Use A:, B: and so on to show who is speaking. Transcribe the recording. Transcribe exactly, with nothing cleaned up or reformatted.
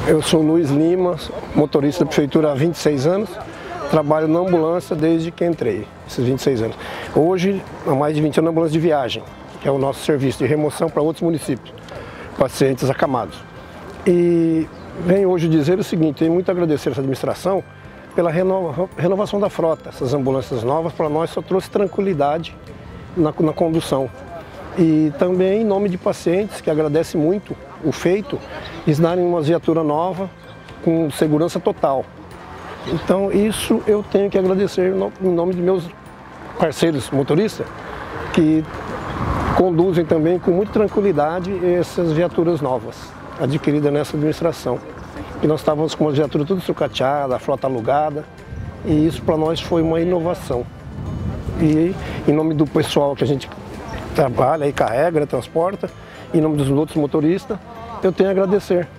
A: Eu sou Luiz Lima, motorista da prefeitura há vinte e seis anos, trabalho na ambulância desde que entrei, esses vinte e seis anos. Hoje, há mais de vinte anos, na ambulância de viagem, que é o nosso serviço de remoção para outros municípios, pacientes acamados. E venho hoje dizer o seguinte, tenho muito a agradecer essa administração pela renova, renovação da frota. Essas ambulâncias novas para nós só trouxe tranquilidade na, na condução. E também em nome de pacientes que agradecem muito o feito, eles darem uma viatura nova com segurança total. Então isso eu tenho que agradecer em nome de meus parceiros motoristas que conduzem também com muita tranquilidade essas viaturas novas adquiridas nessa administração. E nós estávamos com uma viatura tudo sucateada, a frota alugada, e isso para nós foi uma inovação. E em nome do pessoal que a gente trabalha e carrega, transporta, em nome dos outros motoristas, eu tenho a agradecer.